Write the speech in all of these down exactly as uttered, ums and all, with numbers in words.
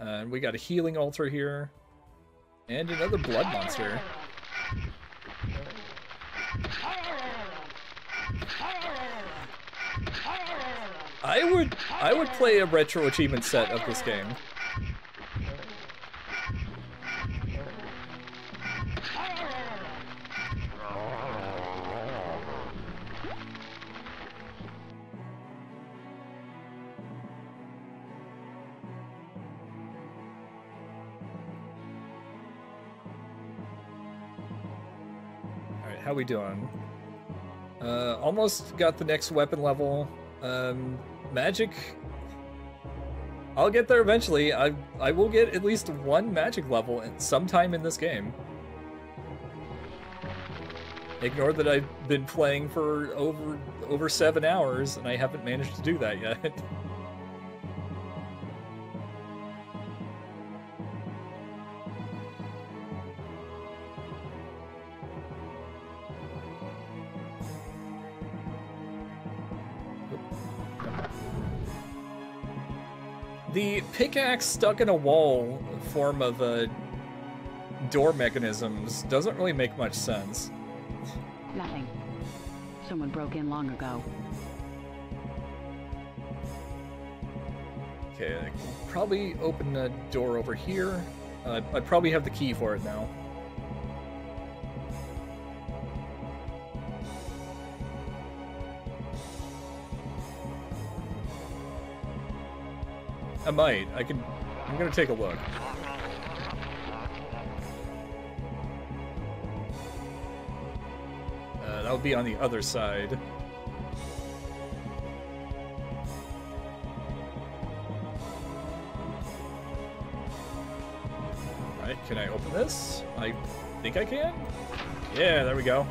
Uh, we got a healing altar here. And another blood monster. I would I would play a retro achievement set of this game. How we doing? Uh, almost got the next weapon level. Um, magic. I'll get there eventually. I I will get at least one magic level in, sometime in this game. Ignore that I've been playing for over over seven hours and I haven't managed to do that yet. The pickaxe stuck in a wall form of uh, door mechanisms doesn't really make much sense. Nothing. Someone broke in long ago. Okay, I can probably open a door over here. Uh, I'd probably have the key for it now. I might. I can. I'm gonna take a look. Uh, that would be on the other side. Alright, can I open this? I think I can? Yeah, there we go.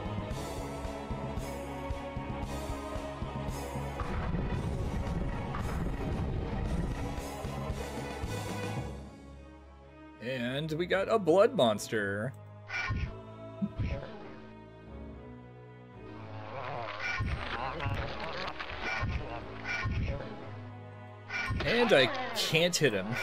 And we got a blood monster. And I can't hit him.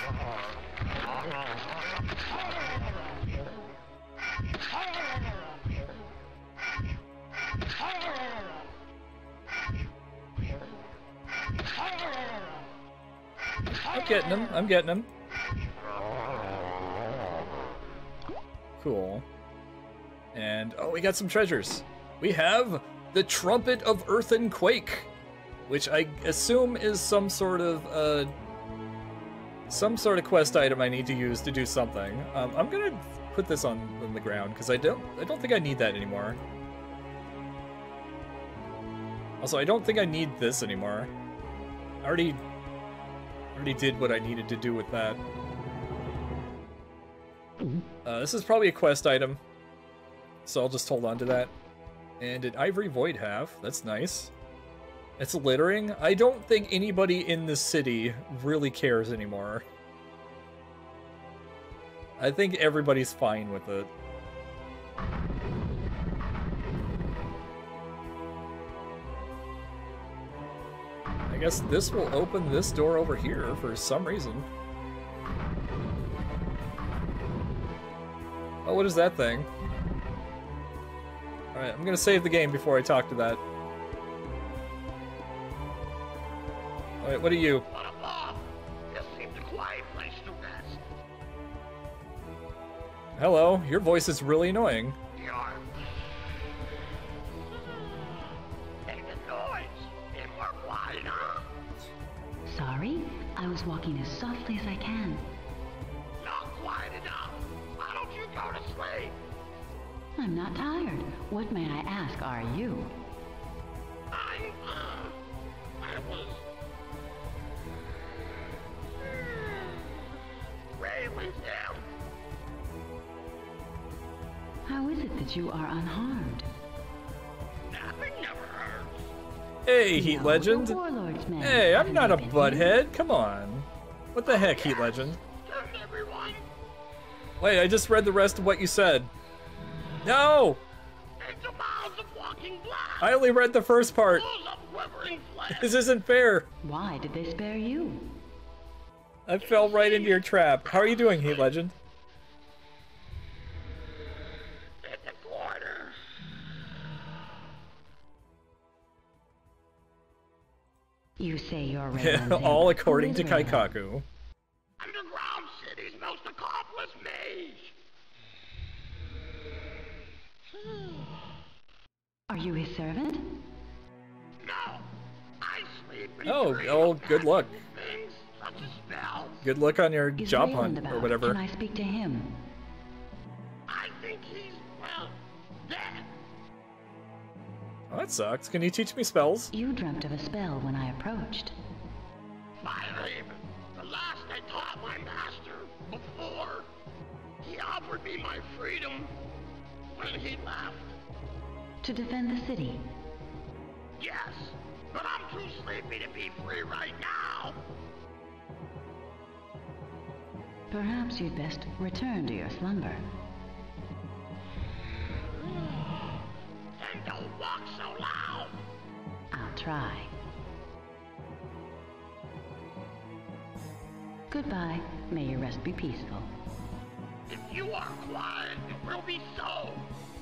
I'm getting him. I'm getting him. Cool. And, oh, we got some treasures. We have the Trumpet of Earth and Quake, which I assume is some sort of, uh, some sort of quest item I need to use to do something. Um, I'm gonna put this on, on the ground, because I don't, I don't think I need that anymore. Also, I don't think I need this anymore. I already, already did what I needed to do with that. Uh, this is probably a quest item, so I'll just hold on to that. And an Ivory Void Half, that's nice. It's littering. I don't think anybody in this city really cares anymore. I think everybody's fine with it. I guess this will open this door over here for some reason. Oh, what is that thing? Alright, I'm gonna save the game before I talk to that. Alright, what are you? This seems a quiet place to rest. Hello, your voice is really annoying. You're... Make a noise. Be more quiet, huh? Sorry, I was walking as softly as I can. Not quiet enough. Why don't you go to sleep? I'm not tired. What, may I ask, are you? I, uh, I was... really down. How is it that you are unharmed? Nothing never hurts. Hey, Heat No, Legend. the Warlord's men Hey, I'm haven't not a been here. butthead. Come on. What the heck, Heat Legend? Turn everyone. Wait, I just read the rest of what you said. No! Into miles of walking glass. I only read the first part. Full of quivering flesh. This isn't fair. Why did they spare you? I fell right into your trap. How are you doing, Heat Legend? At the corner. You say you're Yeah, Raylan's all imp. according Who to is Raylan? Kaikaku. Underground City's most accomplished mage. Are you his servant? No. I sleep and Oh, dream oh, of good luck. magical things such as spells. Good luck on your Is job Raylan hunt about? or whatever. Can I speak to him? I think he's, well, dead. Oh, that sucks. Can you teach me spells? You dreamt of a spell when I approached. Firehaven, the last I taught my master before he offered me my freedom when he left. To defend the city. Yes, but I'm too sleepy to be free right now. Perhaps you'd best return to your slumber. And don't walk so loud. I'll try. Goodbye. May your rest be peaceful. If you are quiet, it will be so.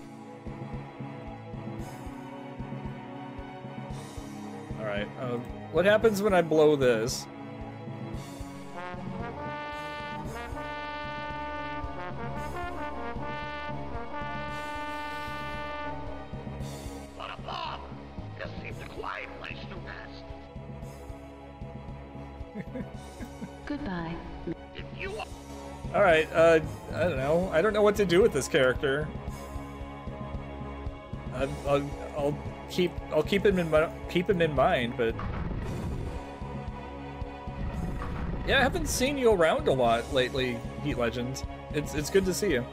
Alright, uh, what happens when I blow this? What a bother. This seems a quiet place to rest. Goodbye. If you are... Alright, uh, I don't know. I don't know what to do with this character. I, I'll, I'll keep, I'll keep him in mi- keep him in mind, but yeah, I haven't seen you around a lot lately, Heat Legend. It's it's good to see you.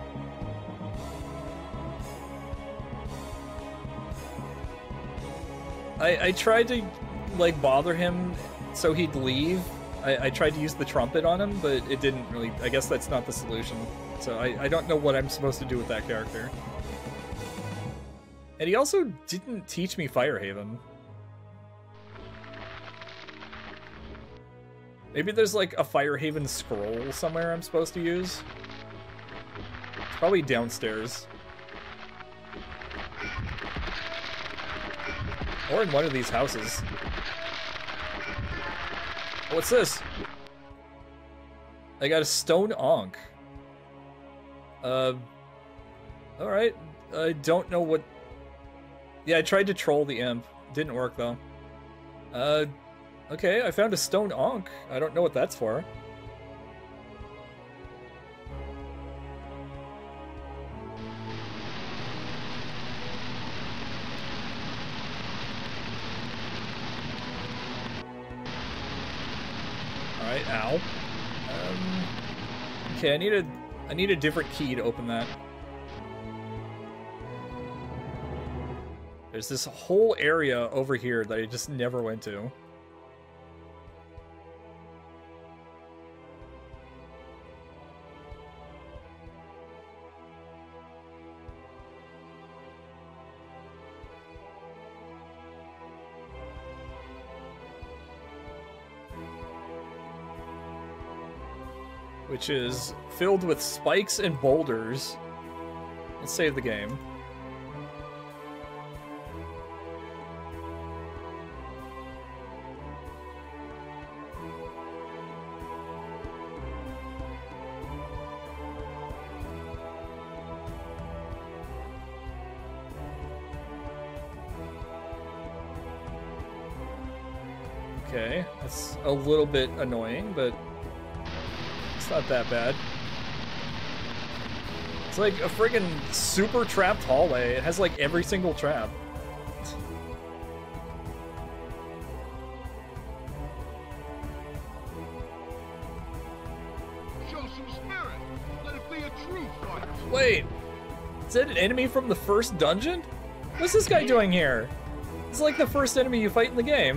I I tried to like bother him so he'd leave. I, I tried to use the trumpet on him, but it didn't really. I guess that's not the solution. So I, I don't know what I'm supposed to do with that character. And he also didn't teach me Firehaven. Maybe there's like a Firehaven scroll somewhere I'm supposed to use. It's probably downstairs. Or in one of these houses. What's this? I got a stone ankh. Uh, alright. I don't know what... Yeah, I tried to troll the imp. Didn't work, though. Uh, okay, I found a stone ankh. I don't know what that's for. Alright, ow. Um, okay, I need a, I need a different key to open that. There's this whole area over here that I just never went to. Which is filled with spikes and boulders. Let's save the game. Okay, that's a little bit annoying, but it's not that bad. It's like a friggin' super trapped hallway. It has like every single trap. Show some spirit. Let it be a true fight. Wait, is that an enemy from the first dungeon? What's this guy doing here? It's like the first enemy you fight in the game.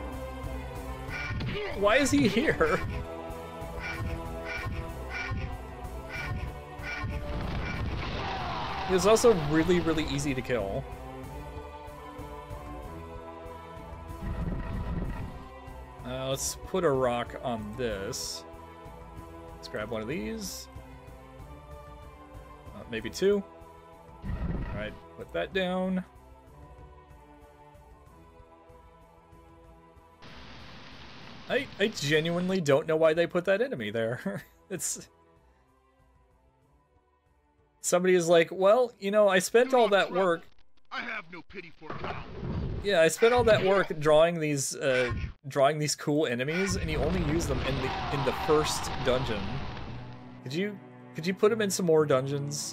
Why is he here? He was also really, really easy to kill. let's put a rock on this. Let's grab one of these. Uh, maybe two. Alright, put that down. I, I genuinely don't know why they put that enemy there. It's... Somebody is like, well, you know, I spent all that work... I have no pity for cowards. Yeah, I spent all that work drawing these, uh, drawing these cool enemies, and you only use them in the in the first dungeon. Could you, could you put them in some more dungeons?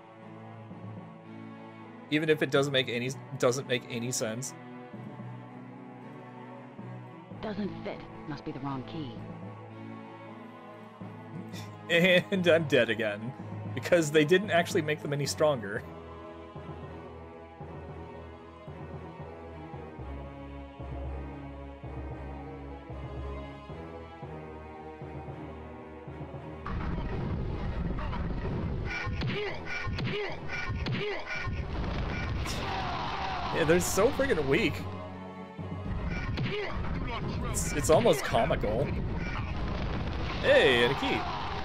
Even if it doesn't make any doesn't make any sense. Doesn't fit. Must be the wrong key. And I'm dead again, because they didn't actually make them any stronger. Yeah, they're so freaking weak. It's, it's almost comical. Hey, and a key.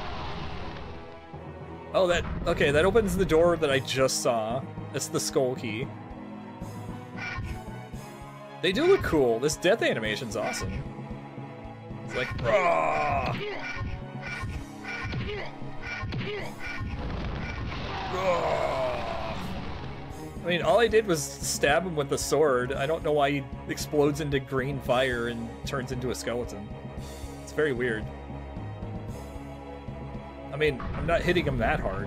Oh, that... Okay, that opens the door that I just saw. That's the skull key. They do look cool. This death animation's awesome. It's like... Raw! I mean, all I did was stab him with the sword. I don't know why he explodes into green fire and turns into a skeleton. It's very weird. I mean, I'm not hitting him that hard.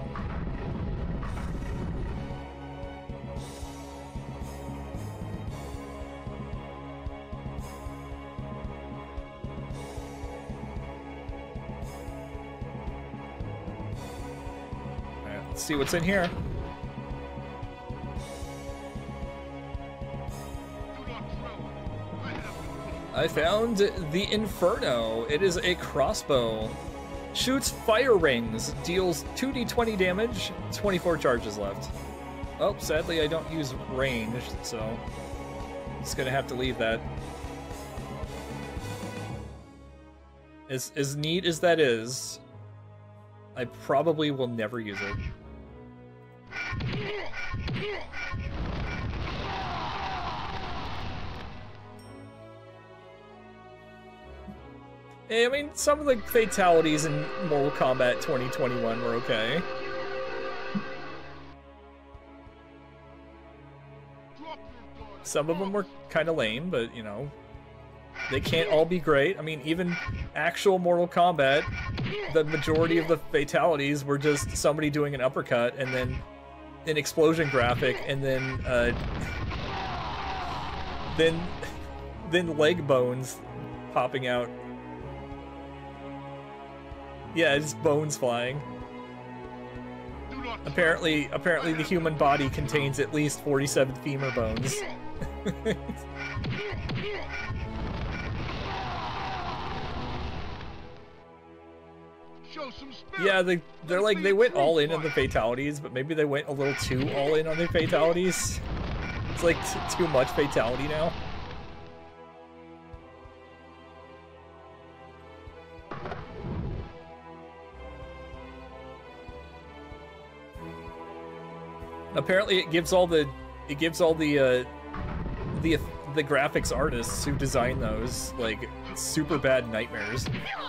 Alright, let's see what's in here. I found the Inferno. It is a crossbow. Shoots fire rings. Deals two d twenty damage. twenty-four charges left. Oh, sadly I don't use range, so just gonna have to leave that. As, as neat as that is, I probably will never use it. I mean, some of the fatalities in Mortal Kombat twenty twenty-one were okay. Some of them were kind of lame, but, you know, they can't all be great. I mean, even actual Mortal Kombat, the majority of the fatalities were just somebody doing an uppercut and then an explosion graphic and then, uh, then, then leg bones popping out. Yeah, just bones flying. Apparently, apparently the human body contains at least forty-seven femur bones. Yeah, they, they're like, they went all in on the fatalities, but maybe they went a little too all in on the fatalities. It's like t too much fatality now. Apparently, it gives all the it gives all the uh, the the graphics artists who design those like super bad nightmares.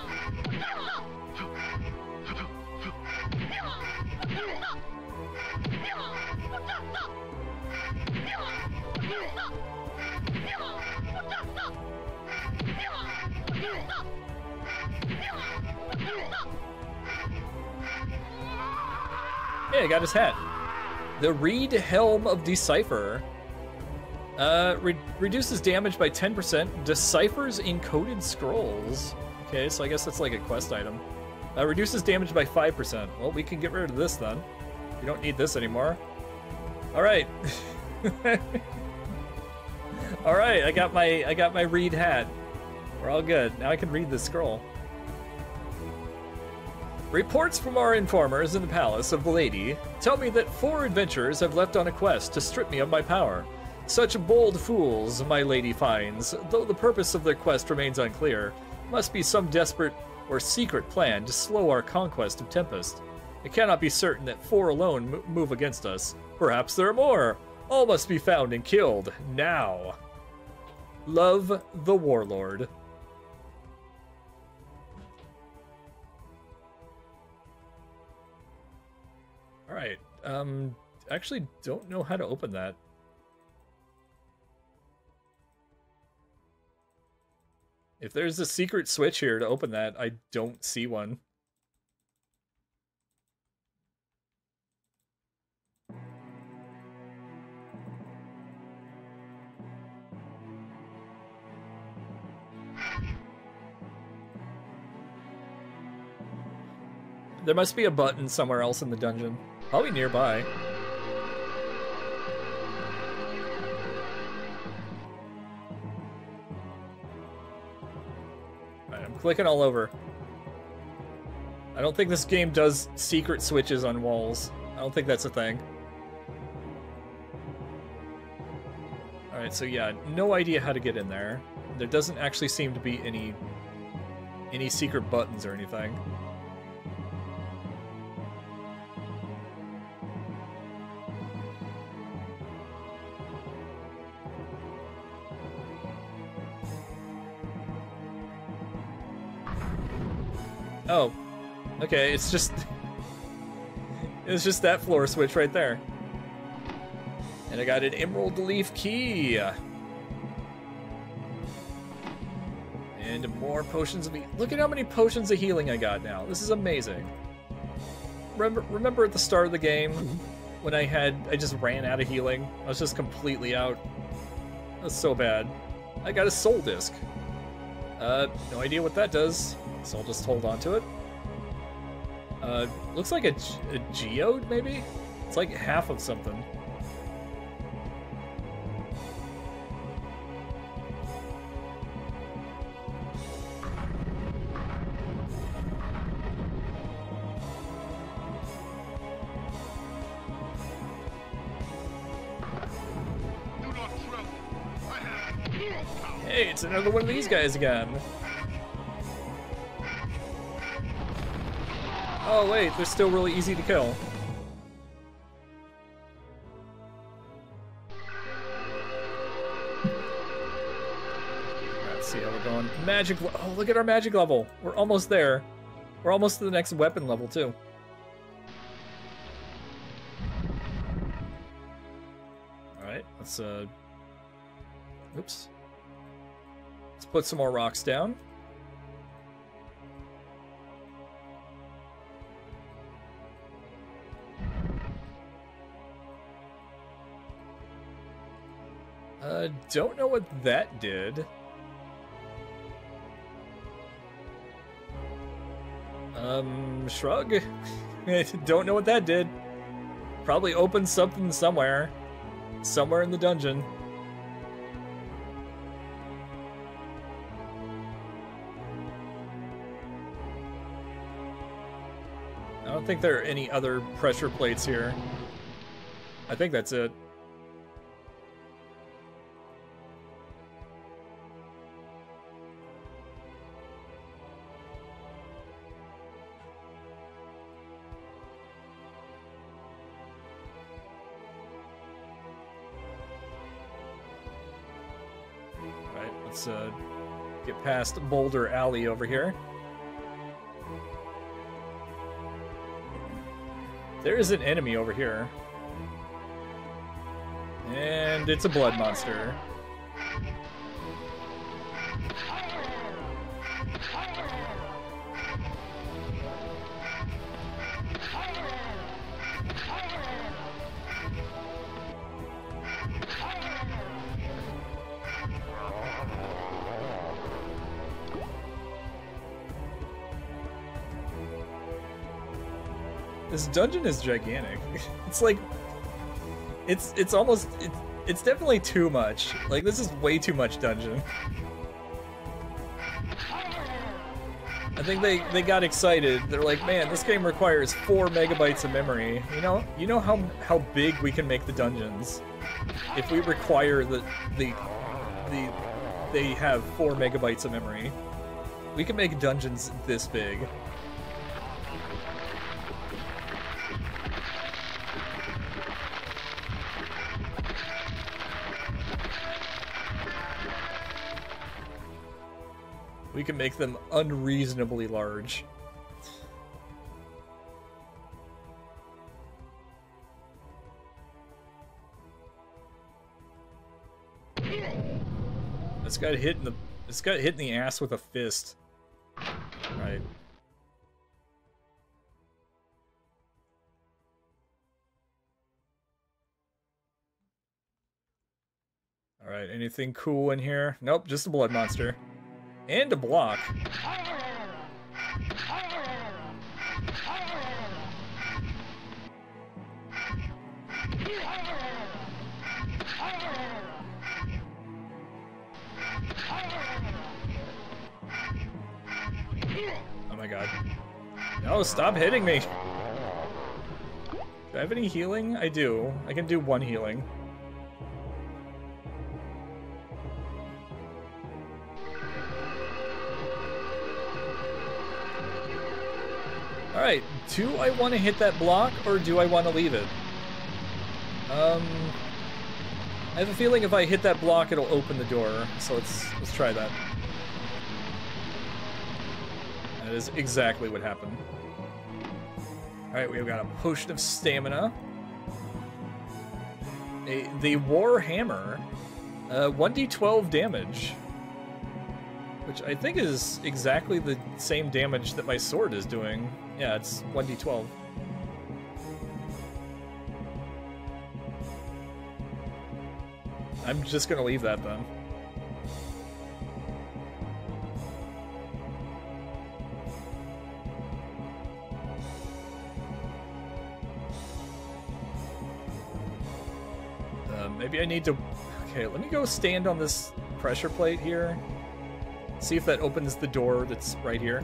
Hey, I got his hat. The Reed Helm of Decipher. Uh, re reduces damage by ten percent. Deciphers encoded scrolls. Okay, so I guess that's like a quest item. Uh, reduces damage by five percent. Well, we can get rid of this then. We don't need this anymore. All right. All right, I got my I got my Reed hat. We're all good. Now I can read this scroll. Reports from our informers in the palace of the Lady tell me that four adventurers have left on a quest to strip me of my power. Such bold fools, my lady finds, though the purpose of their quest remains unclear, must be some desperate or secret plan to slow our conquest of Tempest. It cannot be certain that four alone m- move against us. Perhaps there are more. All must be found and killed, now. Love, the Warlord. Alright, um, actually don't know how to open that. If there's a secret switch here to open that, I don't see one. There must be a button somewhere else in the dungeon. Probably nearby. Alright, I'm clicking all over. I don't think this game does secret switches on walls. I don't think that's a thing. Alright, so yeah, no idea how to get in there. There doesn't actually seem to be any any secret buttons or anything. Oh, okay, it's just, it's just that floor switch right there. And I got an emerald leaf key. And more potions of healing. Look at how many potions of healing I got now. This is amazing. Remember, remember at the start of the game when I had, I just ran out of healing? I was just completely out. That's so bad. I got a soul disc. Uh, no idea what that does. So I'll just hold on to it. Uh, looks like a, a geode, maybe? It's like half of something. Do not tremble. I have hero power. Hey, it's another one of these guys again. Oh wait, they're still really easy to kill. Let's see how we're going. Magic, oh look at our magic level. We're almost there. We're almost to the next weapon level too. Alright, let's uh, oops. Let's put some more rocks down. Uh, don't know what that did. Um, shrug? Don't know what that did. Probably opened something somewhere. Somewhere in the dungeon. I don't think there are any other pressure plates here. I think that's it. Let's uh, get past Boulder Alley over here. There is an enemy over here. And it's a blood monster. This dungeon is gigantic. It's like, it's it's almost, it's, it's definitely too much. Like, this is way too much dungeon. I think they, they got excited. They're like, man, this game requires four megabytes of memory. You know, you know how, how big we can make the dungeons. if we require that the the they have four megabytes of memory, we can make dungeons this big. We can make them unreasonably large. This got hit in the this got hit in the ass with a fist. Right. Alright, anything cool in here? Nope, just a blood monster. And a block. Oh my god. No, stop hitting me! Do I have any healing? I do. I can do one healing. Alright, do I want to hit that block, or do I want to leave it? Um, I have a feeling if I hit that block, it'll open the door, so let's, let's try that. That is exactly what happened. Alright, we've got a potion of stamina. A, the War Hammer. Uh, one d twelve damage. Which I think is exactly the same damage that my sword is doing. Yeah, it's one d twelve. I'm just gonna leave that then. Uh, maybe I need to... Okay, let me go stand on this pressure plate here. See if that opens the door that's right here.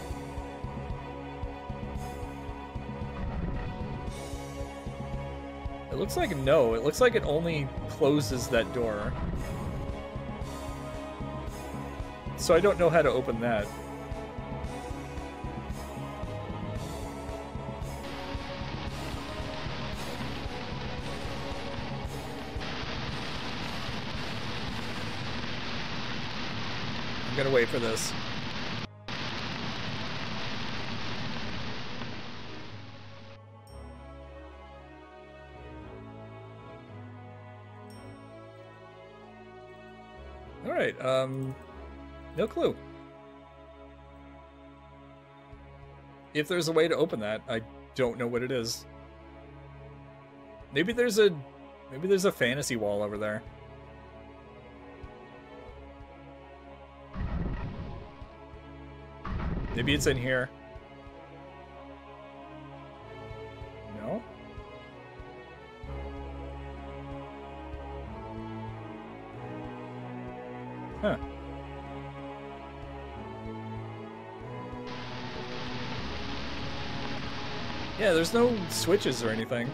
It looks like no. It looks like it only closes that door. So I don't know how to open that. I'm gonna wait for this. Alright, um, no clue. If there's a way to open that, I don't know what it is. Maybe there's a, maybe there's a fantasy wall over there. Maybe it's in here. No? Huh. Yeah, there's no switches or anything.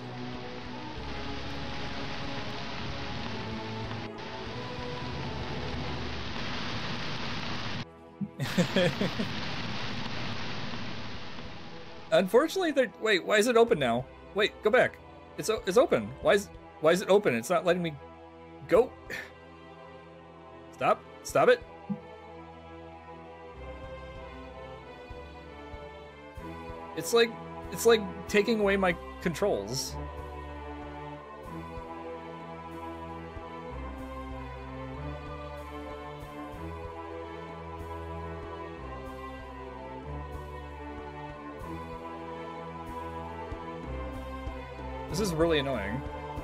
Unfortunately, they're... Wait, why is it open now? Wait, go back. It's it's open. Why is why is it open? It's not letting me go. Stop. Stop it. It's like it's like taking away my controls. This is really annoying.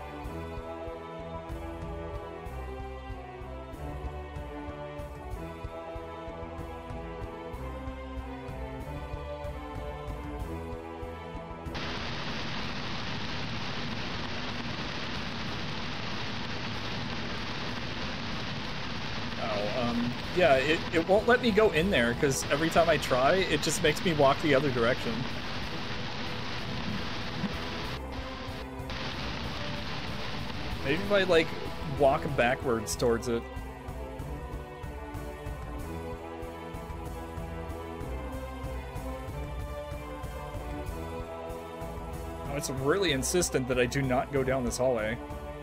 Oh, um, yeah, it, it won't let me go in there because every time I try, it just makes me walk the other direction. Maybe if I, like, walk backwards towards it. Oh, it's really insistent that I do not go down this hallway.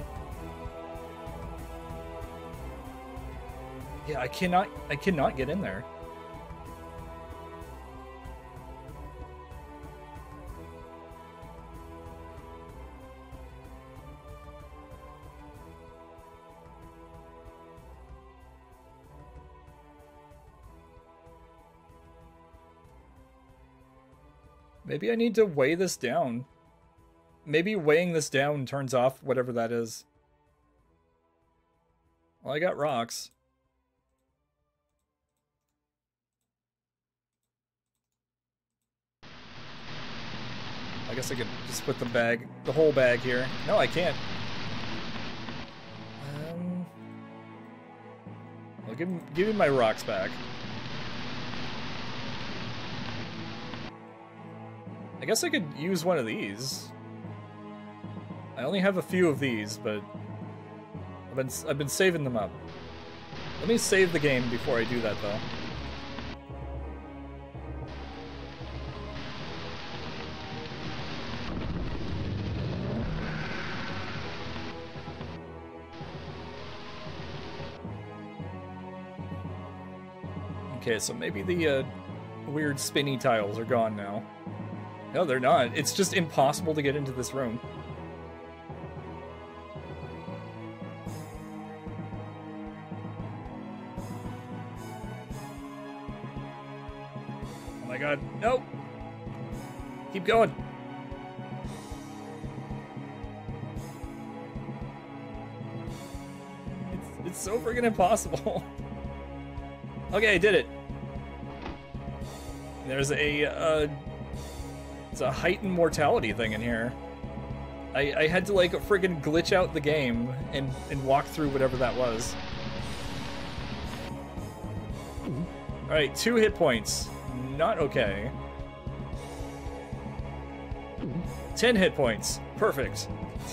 Yeah, I cannot, I cannot get in there. Maybe I need to weigh this down. Maybe weighing this down turns off whatever that is. Well, I got rocks. I guess I could just put the bag, the whole bag here. No, I can't. Um, well, give me, give me my rocks back. I guess I could use one of these. I only have a few of these, but I've been I've been saving them up. Let me save the game before I do that, though. Okay, so maybe the uh, weird spinny tiles are gone now. No, they're not. It's just impossible to get into this room. Oh my god. No! Keep going. It's, it's so friggin' impossible. Okay, I did it. There's a, uh... It's a heightened mortality thing in here. I, I had to, like, friggin' glitch out the game and, and walk through whatever that was. Alright, two hit points. Not okay. Ten hit points. Perfect.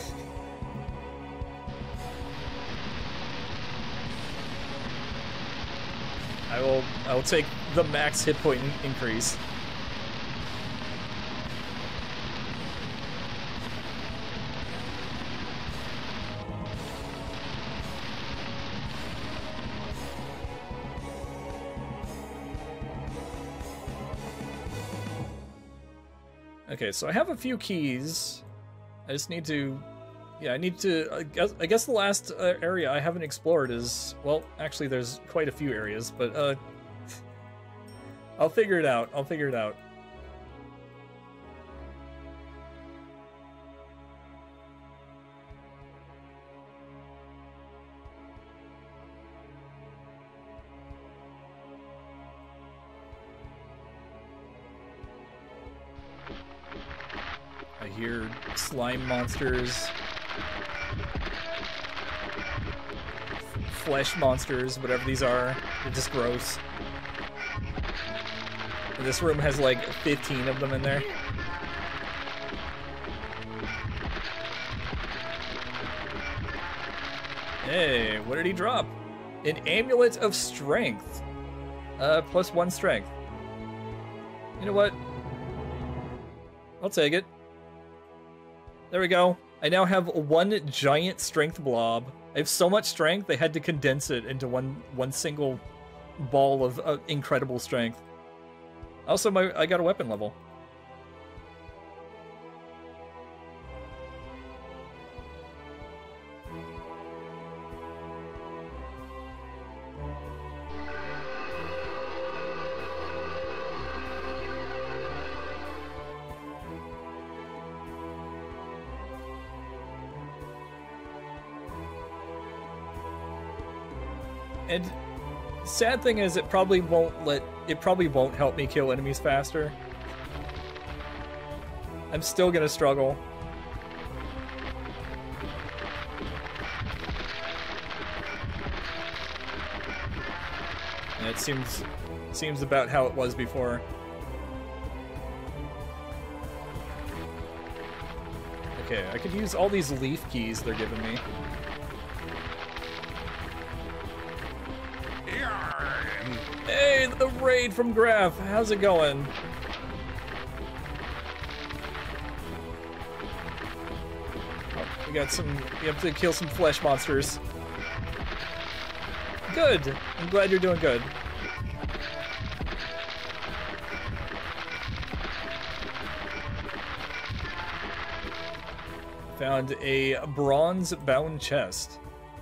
I will, I will take the max hit point increase. Okay, so I have a few keys. I just need to... Yeah, I need to... I guess, I guess the last uh, area I haven't explored is... Well, actually, there's quite a few areas, but... Uh, I'll figure it out. I'll figure it out. I hear slime monsters, flesh monsters, whatever these are. They're just gross. And this room has like fifteen of them in there. Hey, what did he drop? An amulet of strength. Uh, plus one strength. You know what? I'll take it. There we go. I now have one giant strength blob. I have so much strength, they had to condense it into one one single ball of uh, incredible strength. Also, my I got a weapon level. And sad thing is, it probably won't let it probably won't help me kill enemies faster. I'm still gonna struggle. And it seems seems about how it was before. Okay, I could use all these leaf keys they're giving me. Hey, the raid from Graf. How's it going? Oh, we got some. We have to kill some flesh monsters. Good. I'm glad you're doing good. Found a bronze-bound chest,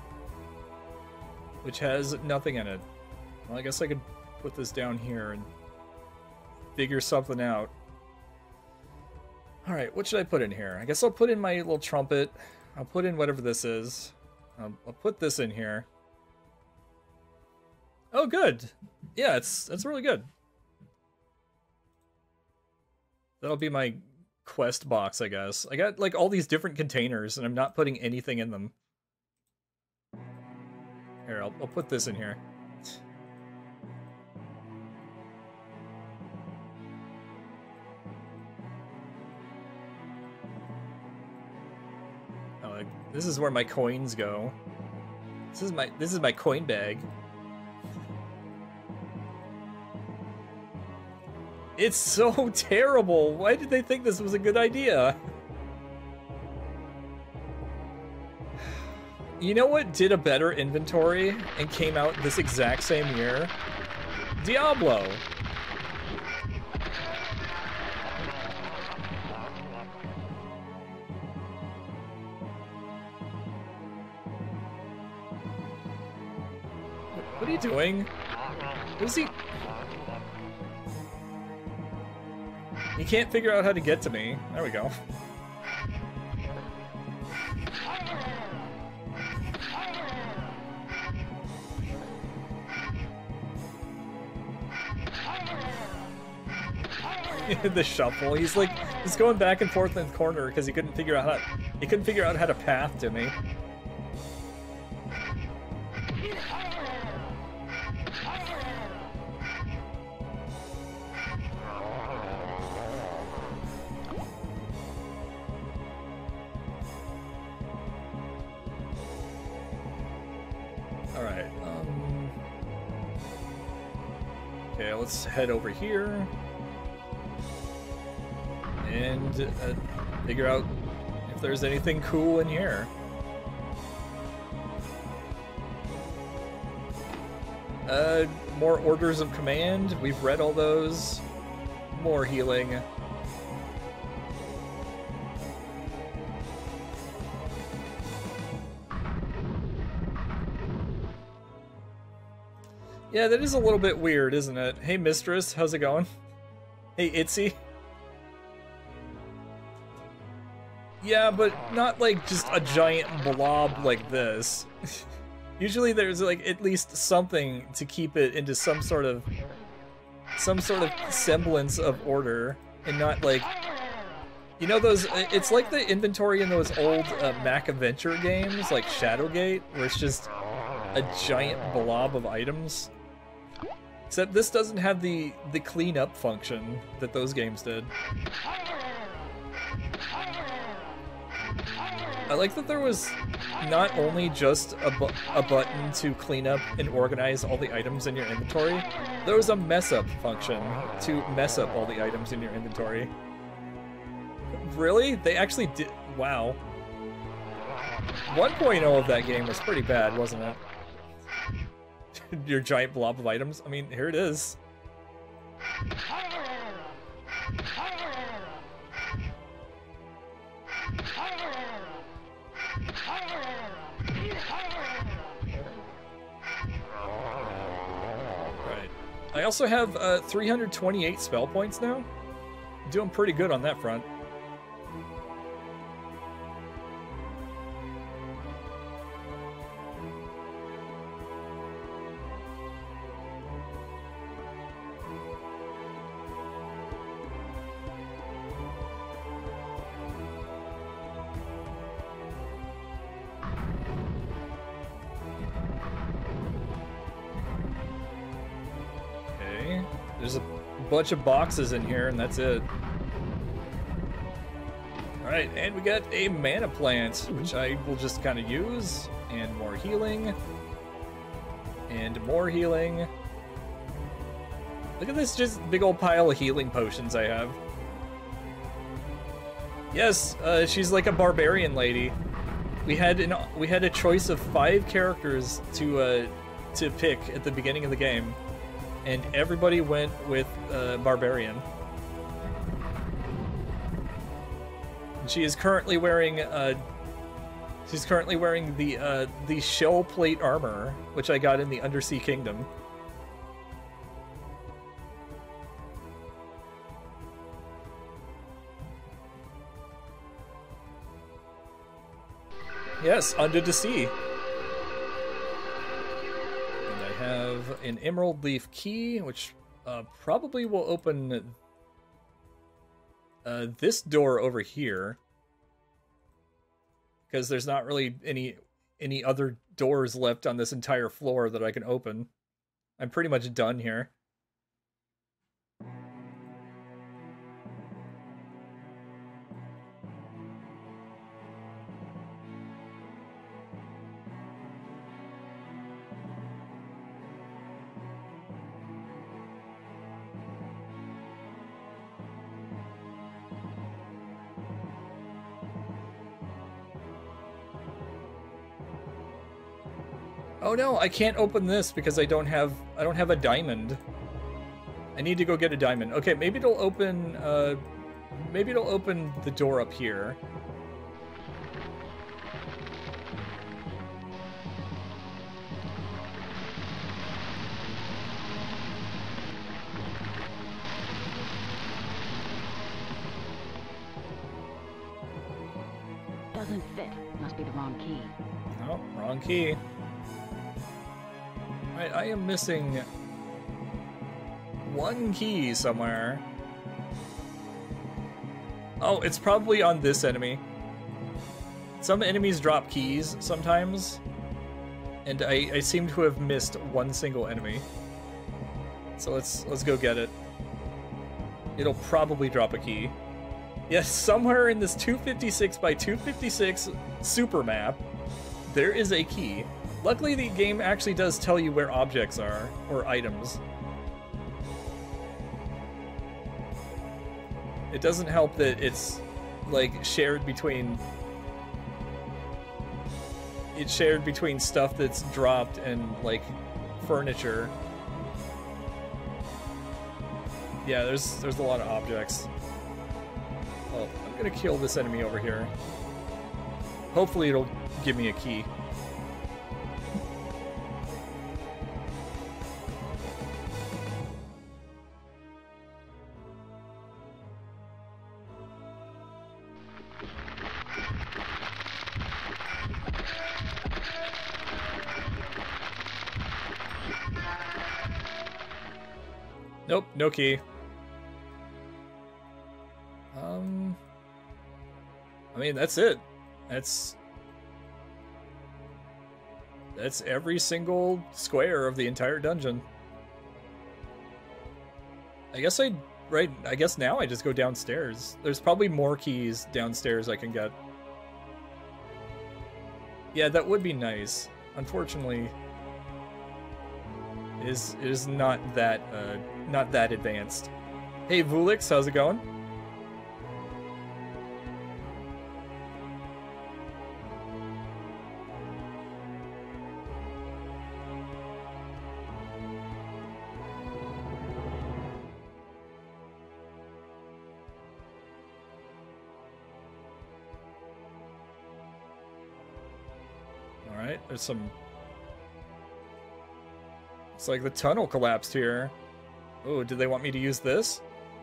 which has nothing in it. Well, I guess I could put this down here and figure something out. Alright, what should I put in here? I guess I'll put in my little trumpet. I'll put in whatever this is. Um, I'll put this in here. Oh, good. Yeah, it's it's really good. That'll be my quest box, I guess. I got like all these different containers and I'm not putting anything in them. Here, I'll, I'll put this in here. Oh, like, this is where my coins go. This is my this is my coin bag. It's so terrible. Why did they think this was a good idea? You know what did a better inventory and came out this exact same year? Diablo. What are you doing? What is he? He can't figure out how to get to me. There we go. The shuffle. He's like, he's going back and forth in the corner because he couldn't figure out how he couldn't figure out how to path to me. Alright, um... okay, let's head over here. And uh, figure out if there's anything cool in here. Uh, more orders of command. We've read all those. More healing. Yeah, that is a little bit weird, isn't it? Hey, Mistress, how's it going? Hey, Itzy. Yeah, but not like just a giant blob like this. Usually there's like at least something to keep it into some sort of some sort of semblance of order, and not like, you know, those, it's like the inventory in those old uh, Mac Adventure games like Shadowgate, where it's just a giant blob of items. Except this doesn't have the the cleanup function that those games did. I like that there was not only just a, bu a button to clean up and organize all the items in your inventory, there was a mess up function to mess up all the items in your inventory. Really? They actually did? Wow. one point oh of that game was pretty bad, wasn't it? Your giant blob of items? I mean, here it is. Right. I also have uh, three hundred twenty-eight spell points now. Doing pretty good on that front. There's a bunch of boxes in here, and that's it. Alright, and we got a mana plant, which I will just kind of use. And more healing. And more healing. Look at this just big old pile of healing potions I have. Yes, uh, she's like a barbarian lady. We had an we had a choice of five characters to uh, to pick at the beginning of the game, and everybody went with uh, barbarian. And she is currently wearing uh, she's currently wearing the uh, the shell plate armor, which I got in the Undersea Kingdom. Yes, Under the Sea. And I have an Emerald Leaf Key, which uh, probably will open uh, this door over here. Because there's not really any any other doors left on this entire floor that I can open. I'm pretty much done here. Oh no, I can't open this because I don't have I don't have a diamond. I need to go get a diamond. Okay, maybe it'll open uh maybe it'll open the door up here. Doesn't fit. Must be the wrong key. Oh, wrong key. Alright, I am missing one key somewhere. Oh, it's probably on this enemy. Some enemies drop keys sometimes, and I, I seem to have missed one single enemy. So let's let's go get it. It'll probably drop a key. Yes, somewhere in this two fifty-six by two fifty-six super map, there is a key. Luckily, the game actually does tell you where objects are, or items. It doesn't help that it's, like, shared between... It's shared between stuff that's dropped and, like, furniture. Yeah, there's, there's a lot of objects. Oh, I'm gonna kill this enemy over here. Hopefully it'll give me a key. Nope, no key. Um, I mean, that's it. That's that's every single square of the entire dungeon. I guess I right. I guess now I just go downstairs. There's probably more keys downstairs I can get. Yeah, that would be nice. Unfortunately, it is it is not that uh, not that advanced. Hey Vulix, how's it going? Alright, there's some... It's like the tunnel collapsed here. Oh, did they want me to use this?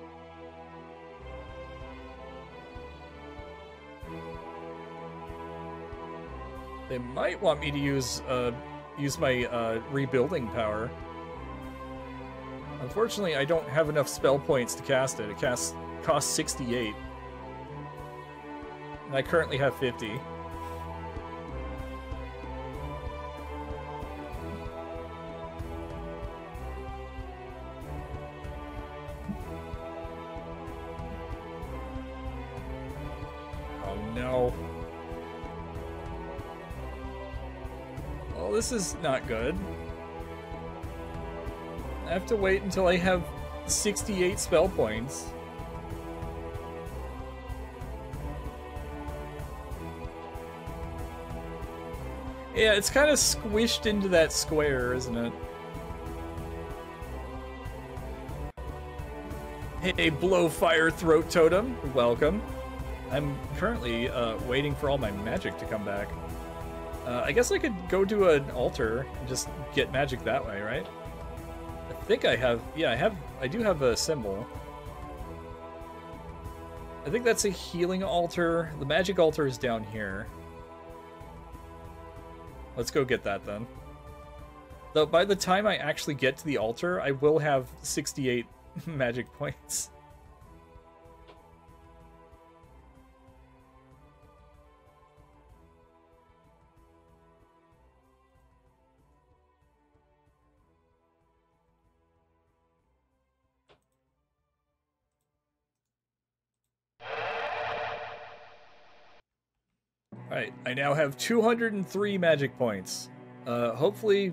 They might want me to use uh, use my uh, rebuilding power. Unfortunately, I don't have enough spell points to cast it. It casts, costs sixty-eight. And I currently have fifty. no. Well, this is not good. I have to wait until I have sixty-eight spell points. Yeah, it's kind of squished into that square, isn't it? Hey, Blowfire Throat Totem, welcome. I'm currently uh, waiting for all my magic to come back. Uh, I guess I could go to an altar and just get magic that way, right? I think I have, yeah, I have, I do have a symbol. I think that's a healing altar. The magic altar is down here. Let's go get that then. Though by the time I actually get to the altar, I will have sixty-eight magic points. Alright, I now have two hundred three magic points. Uh, hopefully...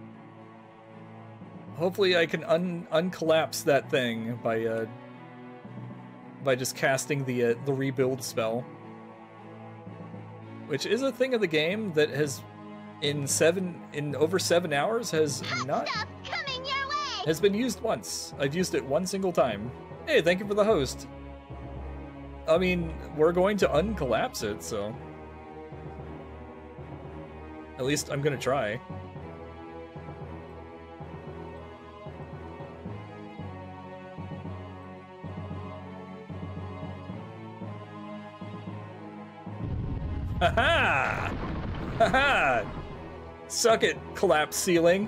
Hopefully I can un uncollapse that thing by, uh... by just casting the, uh, the rebuild spell. Which is a thing of the game that has, in seven... in over seven hours, has not... coming your way. has been used once. I've used it one single time. Hey, thank you for the host. I mean, we're going to uncollapse it, so... At least I'm gonna try. Haha! Haha! Suck it, collapse ceiling.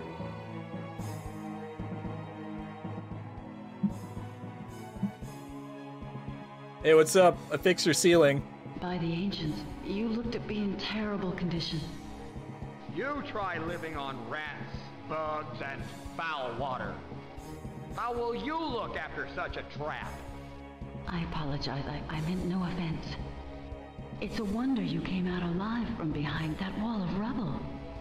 Hey, what's up? I fixed your ceiling. By the ancients, you looked to be in terrible condition. You try living on rats, bugs, and foul water. How will you look after such a trap? I apologize. I, I meant no offense. It's a wonder you came out alive from behind that wall of rubble.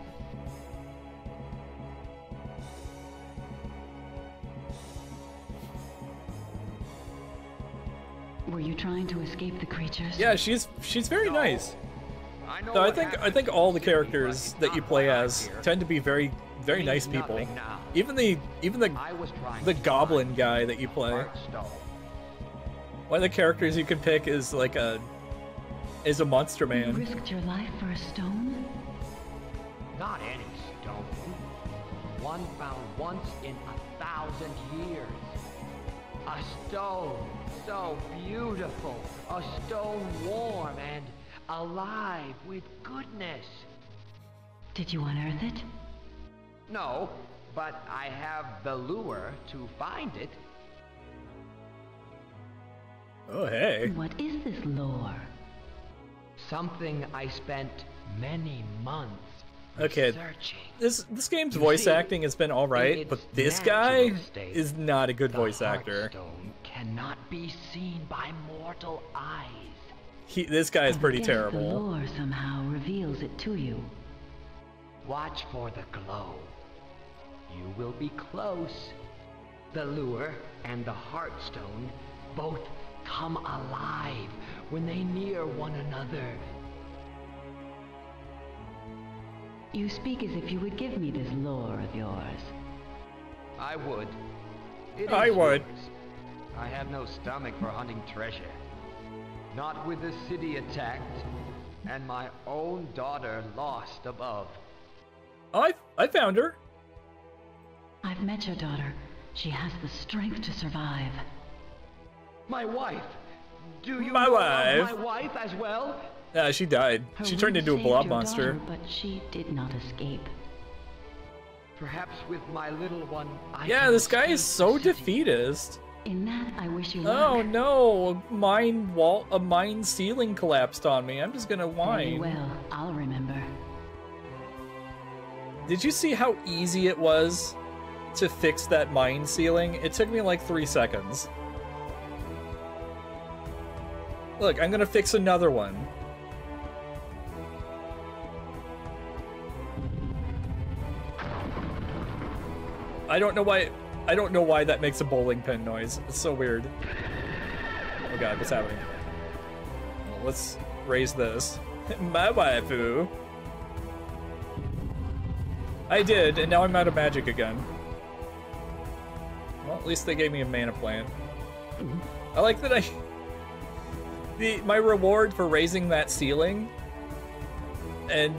Were you trying to escape the creatures? Yeah, she's she's very No. nice. I know No, I what think I happened think to all the Lucy, but characters it's that you not play what I as fear. tend to be very very Means nice people. nothing now. Even the even the I was trying the to goblin find guy that you the play. Hearthstone. One of the characters you can pick is like a is a monster You man. risked your life for a stone? Not any stone. One found once in a thousand years. A stone so beautiful. A stone warm and alive with goodness. Did you unearth it? No, but I have the lure to find it. Oh hey. What is this lore? Something I spent many months Okay. searching. This this game's You voice see, acting has been all right, in but its this guy natural state, is not a good The voice actor. Hearthstone cannot be seen by mortal eyes. He this guy is I pretty guess The terrible. lore somehow reveals it to you. Watch for the glow. You will be close. The lure and the Hearthstone both come alive when they near one another. You speak as if you would give me this lore of yours. I would. It I is would. yours. I have no stomach for hunting treasure. Not with the city attacked and my own daughter lost above. Oh, I I found her. I've met your daughter. She has the strength to survive. My wife! Do you My know wife. of my wife as well? Yeah, she died. Her She turned wounds into a saved blob your monster. daughter, but she did not escape. Perhaps with my little one, I Yeah, can this guy is escape so the city. defeatist. In that, I wish you Oh luck. no, a mine wall, a mine ceiling collapsed on me. I'm just gonna Very whine. well, I'll remember. Did you see how easy it was to fix that mine ceiling? It took me like three seconds. Look, I'm gonna fix another one. I don't know why. I don't know why that makes a bowling pin noise. It's so weird. Oh god, what's happening? Well, let's raise this. My waifu. I did, and now I'm out of magic again. Well, at least they gave me a mana plant. I like that I... the my reward for raising that ceiling and...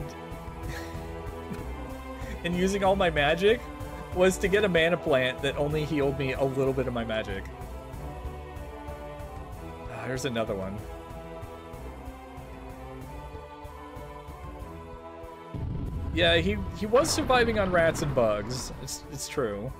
and using all my magic was to get a mana plant that only healed me a little bit of my magic. Oh, here's another one. Yeah, he, he was surviving on rats and bugs. It's, it's true.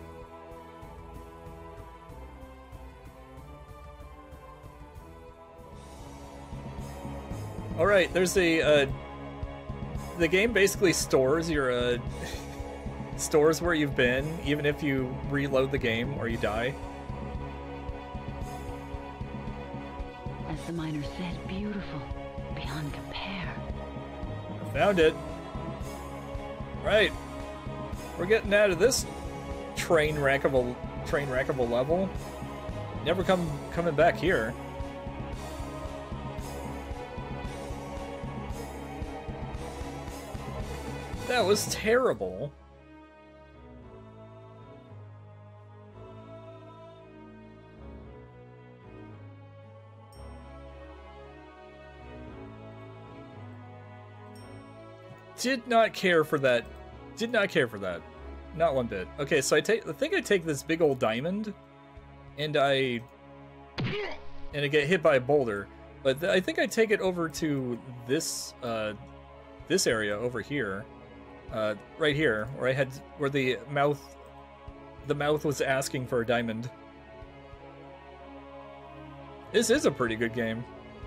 Alright, there's a... Uh, the game basically stores your... Uh, stores where you've been, even if you reload the game or you die. As the miner said, beautiful, beyond compare. I found it. Right. We're getting out of this train wreck of a train wreck of a level. Never come coming back here. That was terrible. Did not care for that. Did not care for that. Not one bit. Okay, so I take. I think I take this big old diamond, and I and I get hit by a boulder. But th I think I take it over to this uh, this area over here, uh, right here, where I had where the mouth the mouth was asking for a diamond. This is a pretty good game.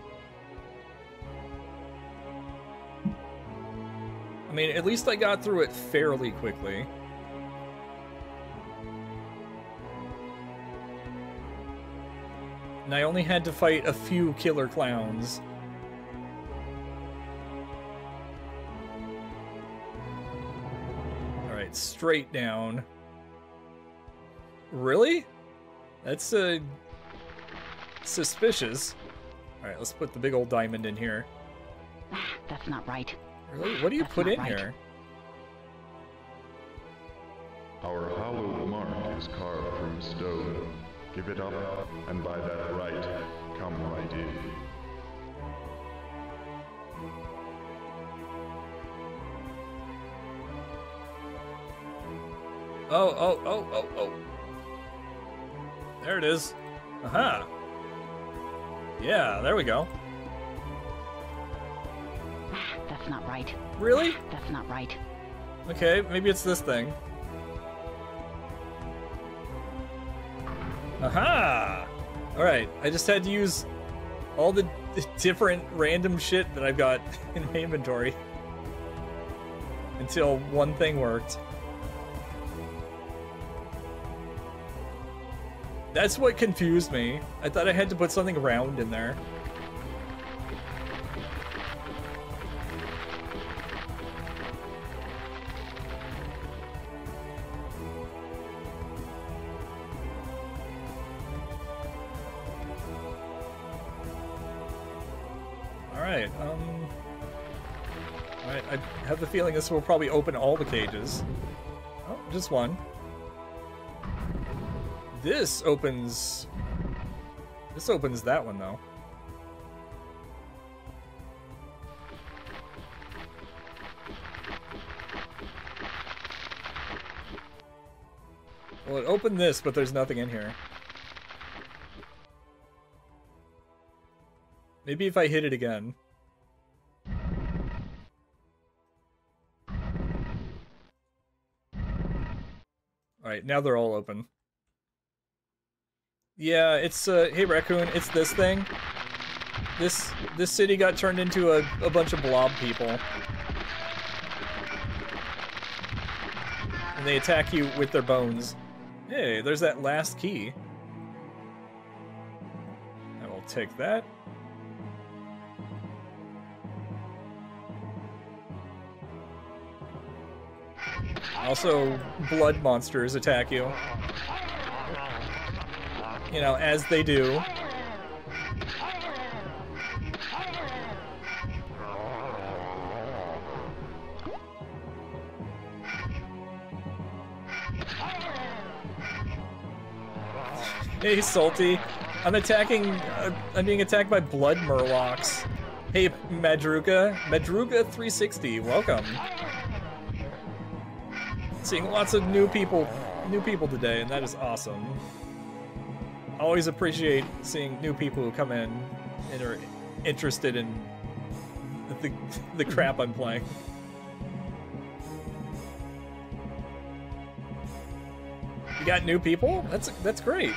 I mean, at least I got through it fairly quickly. And I only had to fight a few killer clowns. Alright, straight down. Really? That's, uh... suspicious. Alright, let's put the big old diamond in here. That's not right. Really? What do you That's put not in right. here? Our hallowed mark is carved from stone. Give it up, and by that right, come right in. Oh, oh, oh, oh, oh. There it is. Aha. Yeah, there we go. That's not right. Really? That's not right. Okay, maybe it's this thing. Aha! Alright, I just had to use all the different random shit that I've got in my inventory until one thing worked. That's what confused me. I thought I had to put something round in there. Alright, um... Alright, I have the feeling this will probably open all the cages. Oh, just one. This opens... This opens that one, though. Well, it opened this, but there's nothing in here. Maybe if I hit it again. Alright, now they're all open. Yeah, it's, uh, hey Raccoon, it's this thing. This, this city got turned into a, a bunch of blob people. And they attack you with their bones. Hey, there's that last key. I will take that. Also, blood monsters attack you. You know, as they do. Hey, Salty. I'm attacking... Uh, I'm being attacked by blood murlocs. Hey, Madruga. Madruga three sixty, welcome. Seeing lots of new people, new people today, and that is awesome. Always appreciate seeing new people who come in and are interested in the, the crap I'm playing. You got new people? That's that's great.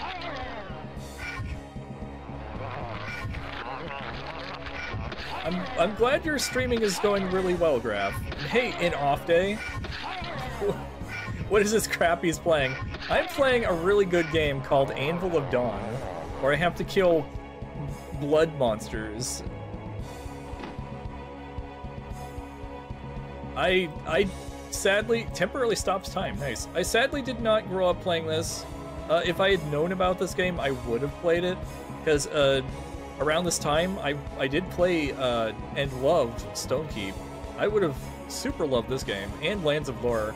I'm I'm glad your streaming is going really well, Graf. Hey, in off day. What is this crap he's playing? I'm playing a really good game called Anvil of Dawn, where I have to kill blood monsters. I I sadly temporarily stops time. Nice. I sadly did not grow up playing this. Uh, if I had known about this game, I would have played it, because uh, around this time, I I did play uh, and loved Stonekeep. I would have super loved this game and Lands of Lore.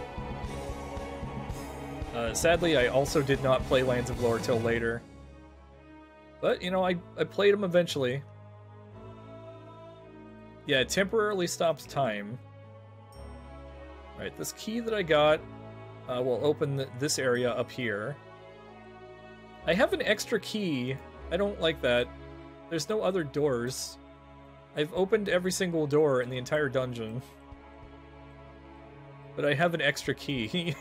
Uh, sadly, I also did not play Lands of Lore till later. But, you know, I, I played them eventually. Yeah, it temporarily stops time. Right, this key that I got uh, will open th this area up here. I have an extra key. I don't like that. There's no other doors. I've opened every single door in the entire dungeon. But I have an extra key.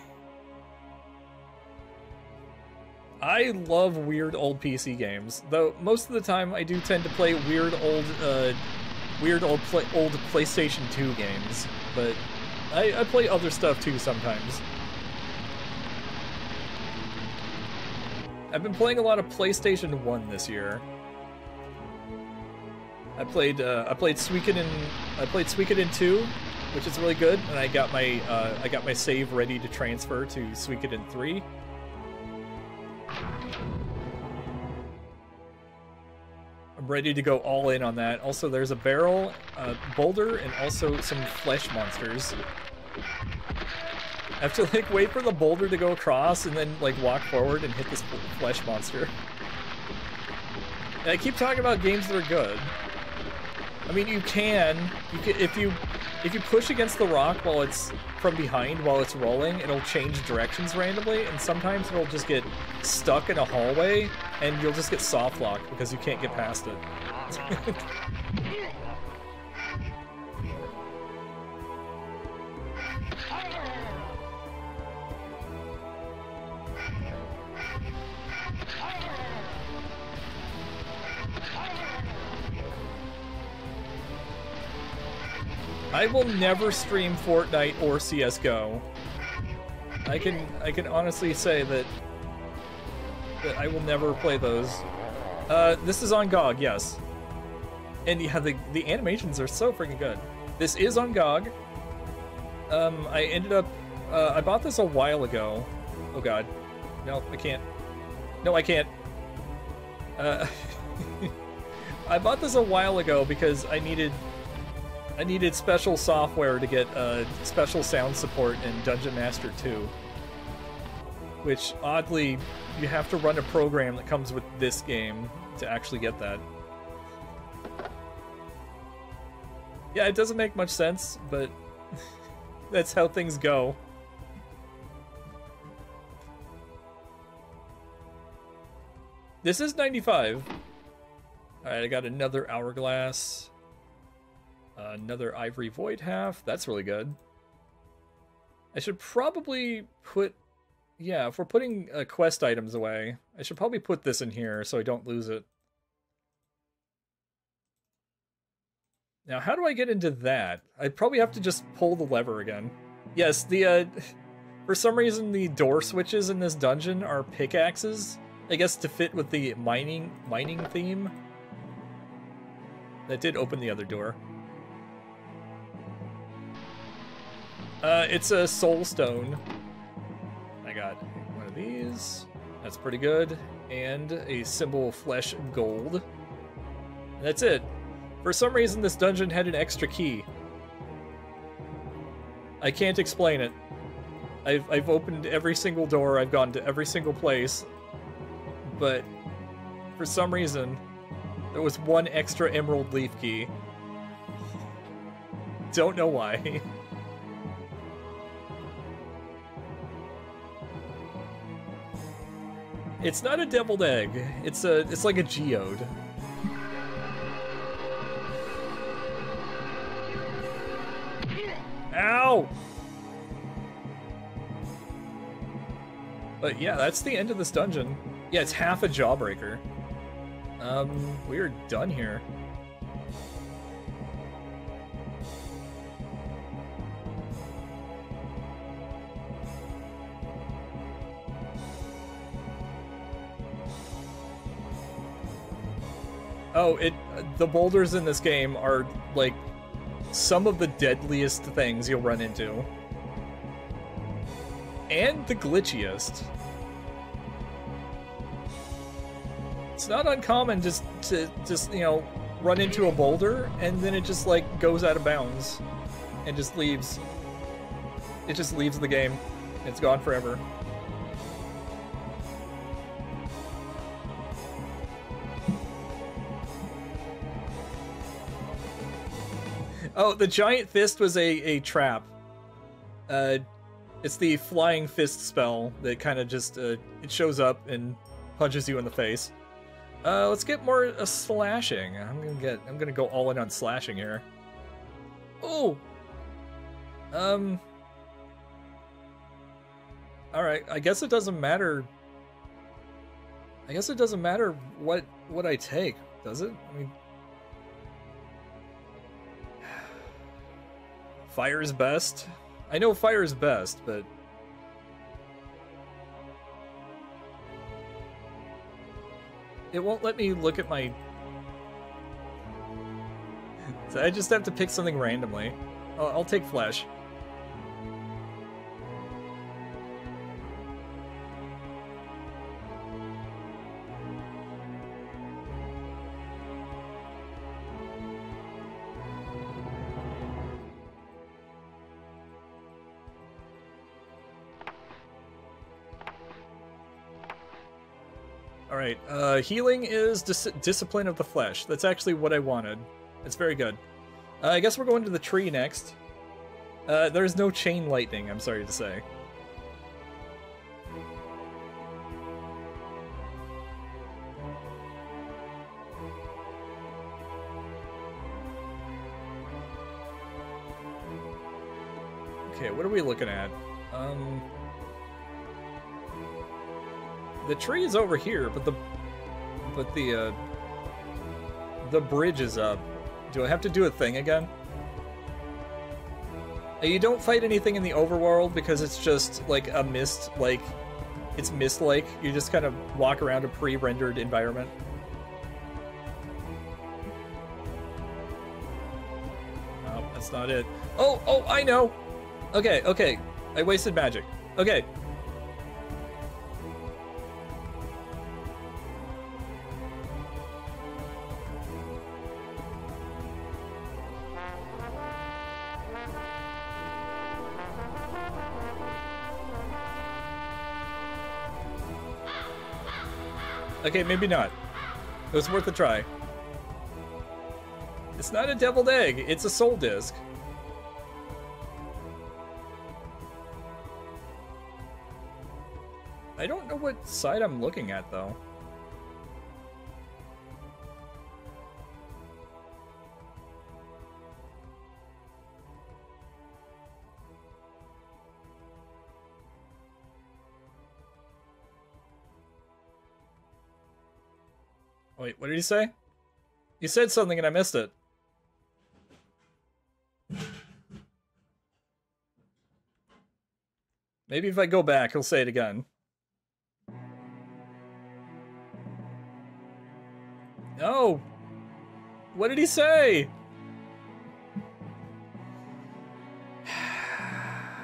I love weird old P C games, though most of the time I do tend to play weird old, uh, weird old play old PlayStation two games, but I, I play other stuff too sometimes. I've been playing a lot of PlayStation one this year. I played uh, I played Suikoden I played Suikoden two, which is really good, and I got my uh, I got my save ready to transfer to Suikoden three. I'm ready to go all in on that. Also, there's a barrel, a boulder, and also some flesh monsters. I have to like wait for the boulder to go across and then like walk forward and hit this flesh monster. And I keep talking about games that are good. I mean, you can, you can if you if you push against the rock while it's from behind while it's rolling, it'll change directions randomly, and sometimes it'll just get stuck in a hallway, and you'll just get soft locked because you can't get past it. I will never stream Fortnite or C S G O. I can I can honestly say that that I will never play those. Uh, this is on G O G, yes. And yeah, the the animations are so freaking good. This is on G O G. Um, I ended up uh, I bought this a while ago. Oh god, no, I can't. No, I can't. Uh, I bought this a while ago because I needed. I needed special software to get uh, special sound support in Dungeon Master two. Which, oddly, you have to run a program that comes with this game to actually get that. Yeah, it doesn't make much sense, but that's how things go. This is ninety-five. Alright, I got another hourglass. Uh, another ivory void half. That's really good. I should probably put... Yeah, if we're putting uh, quest items away, I should probably put this in here so I don't lose it. Now, how do I get into that? I'd probably have to just pull the lever again. Yes, the, uh... for some reason, the door switches in this dungeon are pickaxes. I guess to fit with the mining, mining theme. That did open the other door. Uh, it's a soul stone. I got one of these. That's pretty good. And a symbol of flesh gold. And that's it. For some reason, this dungeon had an extra key. I can't explain it. I've, I've opened every single door, I've gone to every single place, but for some reason, there was one extra emerald leaf key. Don't know why. It's not a deviled egg. It's a it's like a geode. Ow! But yeah, that's the end of this dungeon. Yeah, it's half a jawbreaker. Um, we're done here. Oh, it the boulders in this game are like some of the deadliest things you'll run into. And the glitchiest. It's not uncommon just to just, you know, run into a boulder and then it just like goes out of bounds and just leaves. It just leaves the game. It's gone forever. Oh, the giant fist was a, a trap. Uh, it's the flying fist spell that kind of just, uh, it shows up and punches you in the face. Uh, let's get more uh, slashing. I'm gonna get, I'm gonna go all in on slashing here. Oh! Um... Alright, I guess it doesn't matter. I guess it doesn't matter what, what I take, does it? I mean... Fire is best. I know fire is best, but... It won't let me look at my... So I just have to pick something randomly. I'll, I'll take flesh. Alright, uh, healing is dis discipline of the flesh. That's actually what I wanted. It's very good. Uh, I guess we're going to the tree next. Uh, there's no chain lightning, I'm sorry to say. Okay, what are we looking at? Um... The tree is over here, but the but the uh, the bridge is up. Do I have to do a thing again? You don't fight anything in the overworld because it's just like a mist, like it's mist-like. You just kind of walk around a pre-rendered environment. Oh, that's not it. Oh, oh, I know. Okay, okay. I wasted magic. Okay. Okay, maybe not. It was worth a try. It's not a deviled egg, it's a soul disc. I don't know what side I'm looking at, though. Wait, what did he say? He said something and I missed it. Maybe if I go back, he'll say it again. No! What did he say?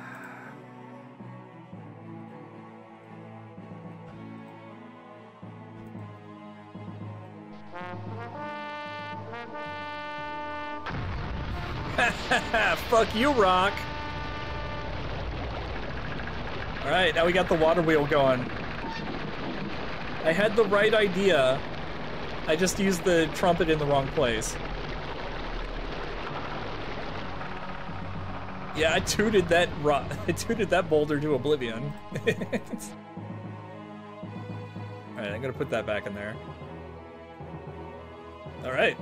Fuck you, Rock. All right, now we got the water wheel going. I had the right idea. I just used the trumpet in the wrong place. Yeah, I tooted that ro I tooted that boulder to oblivion. All right, I'm gonna put that back in there. All right.